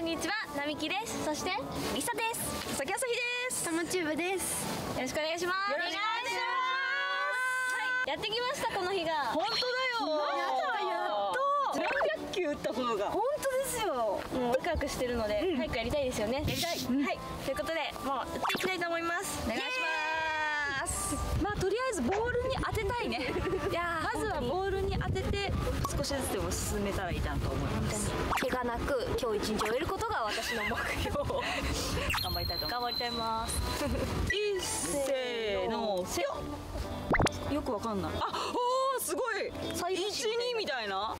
にちは、なみきです。そしてりさです。 佐々木あさひです。 たまチューブです。 よろしくお願いします。 よろしくお願いします。 はい、やってきました。この日が本当だよ。やっと何百球打ったことが。 本当ですよ。 もうワクワクしてるので、早くやりたいですよね。やりたい。はい、ということでもう打っていきたいと思います。 お願いします。まあとりあえずボールに当てたいね。いやまずはボールに当てて少しずつでも進めたらいいなと思います。 怪我なく今日一日終えることが私の目標。 頑張りたいと思います。 頑張りたいます。 いっせーのせよ。よくわかんない。あ、おおすごい。1、2みたいな。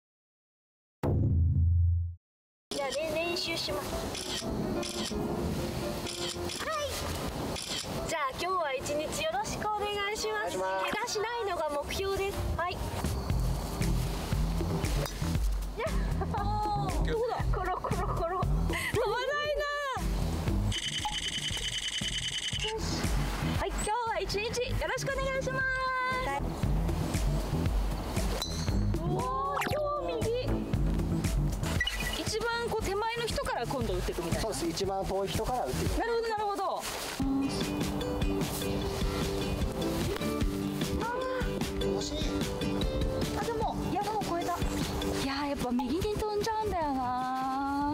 じゃあ練習します。はい。じゃあ今日は一日よろしくお願いします。怪我しないのが目標です。はい。どこだ？コロコロコロ。飛ばないな。はい、今日は一日よろしくお願いします。おお、超右。 一番こう手前の人から今度打っていくみたいな。 そうです。一番遠い人から打っていく。 なるほどなるほど。 惜しい。 あ、でも山を越えた。いやーやっぱ右に飛んじゃうんだよな。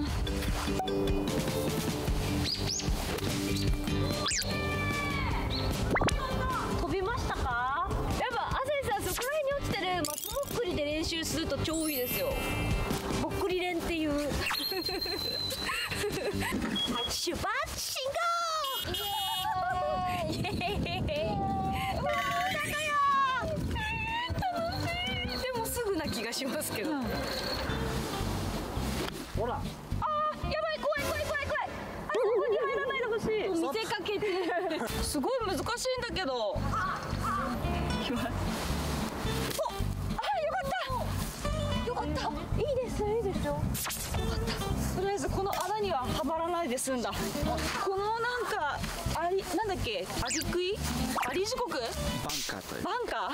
飛びましたか？やっぱ亜生さん、そこら辺に落ちてる松ぼっくりで練習すると超いいですよ。ぼっくり練っていう。シュバッシンゴー！イエーイ！イエーイ！ でもすぐな気がしますけど。 ほら。 あーやばい、怖い怖い怖い怖い。あそこに入らないでほしい。 見せかけて。 すごい難しいんだけど。 よかった。いいですいいですよ。 とりあえずこの穴にははまらないで済んだ。このなんかなんだっけ、アリクイ、アリ時刻、バンカーというバンカ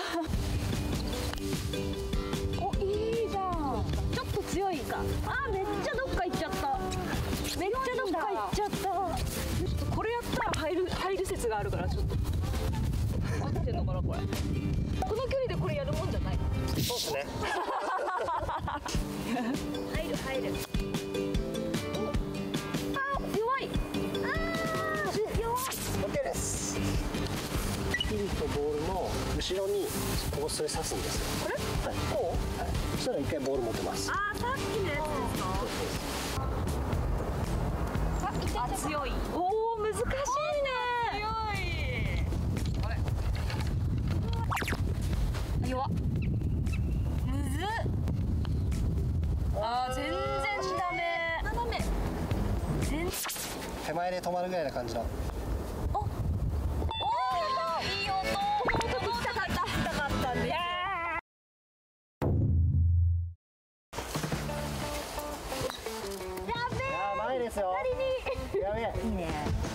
ー。お、いいじゃん。ちょっと強いか。あ、めっちゃどっか行っちゃった。めっちゃどっか行っちゃった。ちょっとこれやったら入る説があるから、ちょっと合ってんのかなこれ。この距離でこれやるもんじゃない。 そうですね。 入る。 弱い。 OK です。ピンとボールの後ろにこうそれ刺すんですよ。これ？はい。こう？はい。そしたら一回ボール持ってます。 あー、さっきのやつですか？ あ、強い。おお、難しいね。強い。あれ。弱っ。むずっ。あー、全然ダメ。斜め。 手前で止まるぐらいな感じの。 おお、いい音。この音聞きたかったんで。いやばいですよ。やべえ。いいね。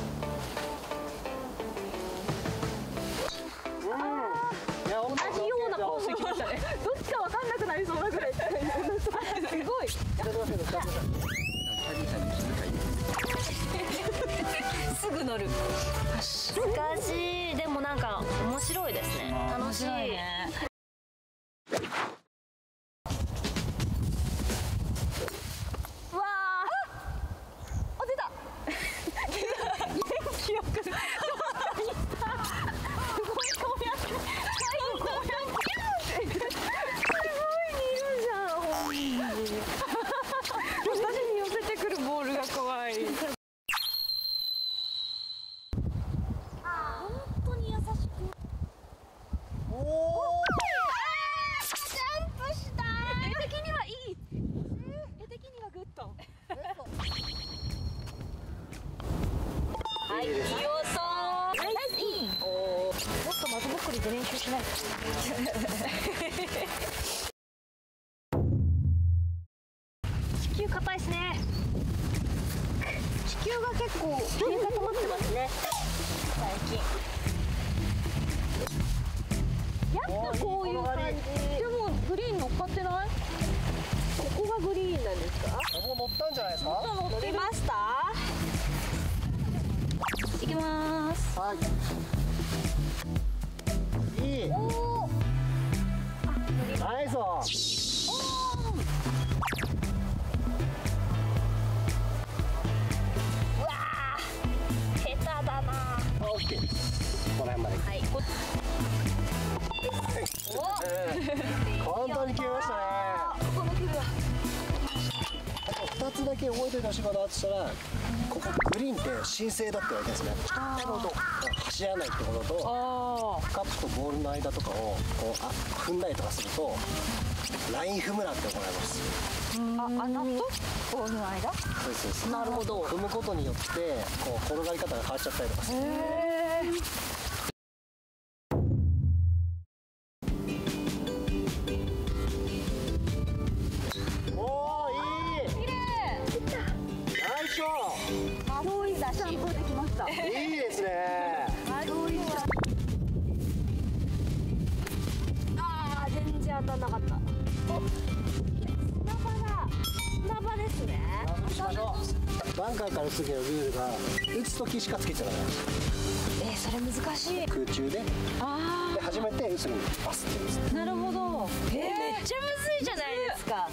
いや、同じようなコース行きましたね。どっちかわかんなくなりそうなぐらい。すごい。すぐ乗る。 難しい。でもなんか面白いですね。楽しい。 うわあ。あ、出た。元気よく。すごいこうやって。最後こうやって。すごい似るじゃん。私に寄せてくるボールが怖い。はい、いい音。ナイスイン。おお。もっと松ぼっくりで練習しないと。地球硬いですね。 地球が結構冷え固まってますね。最近。 やっぱこういう感じ。でもグリーン乗っかってない？ここががグリーンなんですか？ もう乗ったんじゃないですか？ 乗りました。 行きます。 はい。いい。ナイス。 うわー、下手だな。 オッケー。この辺まで。 はい。 簡単に決めましたね。 この切るわ。 2つだけ覚えておいてほしいことだとしたら、ここグリーンって神聖だって言われてるんですね。走らないってことと、カップとボールの間とかをこう踏んだりとかするとライン踏むなって怒られます。 穴とボールの間？ そうです。 なるほど。 踏むことによってこう転がり方が変わっちゃったりとかする。いいですね。 ああ、全然当たんなかった。砂場ですね。 しましょう。バンカーから打つ時のルールが打つ時しかつけちゃダメなんです。 それ難しい。 空中で初めて打つにパスって言うんです。 なるほど。 めっちゃむずいじゃないですか。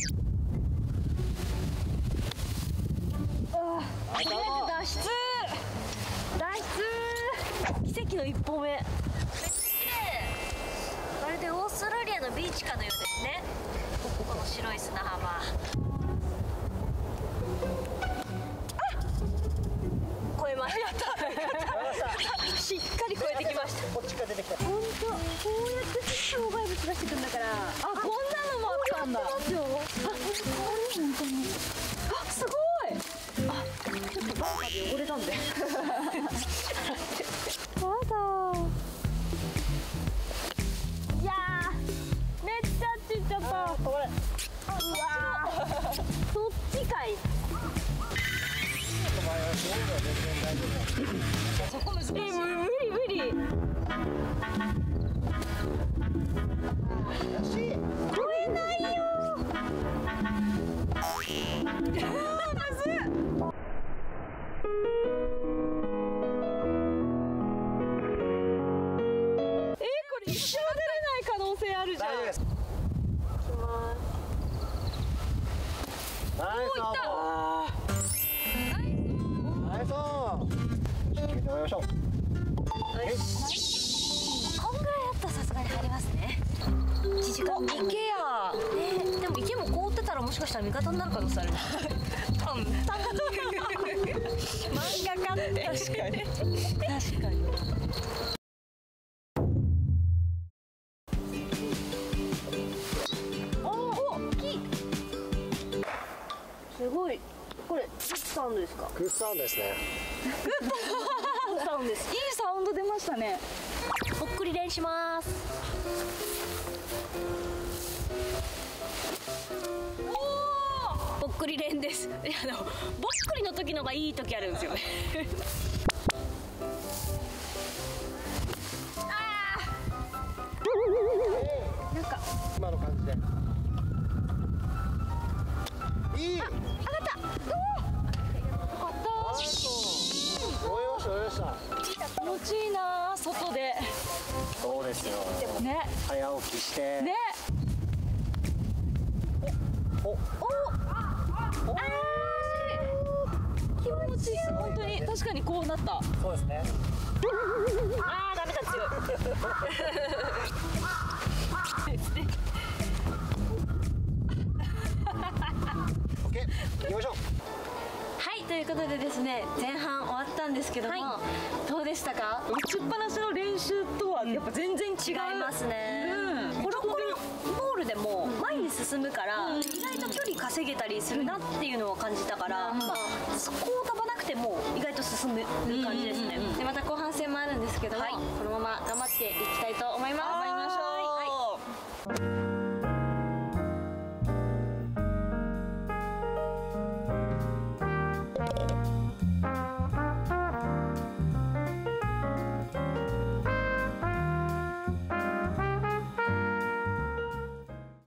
脱出。奇跡の一歩目。めっちゃ綺麗。まるでオーストラリアのビーチかのようですね。この白い砂浜。越えました。しっかり越えてきました。 こっちから出てきた。 本当、こうやって障害物出してくるんだから。こんなのもあったんだ。これ本当に。すごい。ちょっとバンカーで汚れたんで。やだ。いやー、めっちゃあっち行っちゃった。うわー、そっちかい。そこ難しい。無理。超えないよ。一生出れない可能性あるじゃん。 大丈夫です。ナイス。ナイス。決めてもらいましょう。 こんぐらいだったらさすがに入りますね。1時間池や。でも池も凍ってたらもしかしたら味方になる可能性ある。漫画家って。確かに。 すごい。これグッサウンドですか？ グッサウンドですね。 グッサウンドです。いいサウンド出ましたね。 ぽっくり練します。ぽっくり練です。ぼっくりの時のがいい時あるんですよね。 なんか今の感じで。いい。 上がった。 追いました。 気持ちいいな、外で。 そうですよ。 ね。 早起きして。 ね。気持ちいい。本当に確かにこうなった。 そうですね。 ダメだ、強い。 オッケー、行きましょう。 はい、ということでですね、前半終わったんですけども、どうでしたか？ 打ちっぱなしの練習とはやっぱ全然違違いますね。コロコロボールでも前に進むから、意外と距離稼げたりするなっていうのを感じたから、そこを飛ばなくても意外と進む感じですね。で、また後半戦もあるんですけども、このまま頑張っていきたいと思います。 頑張りましょう。 はい。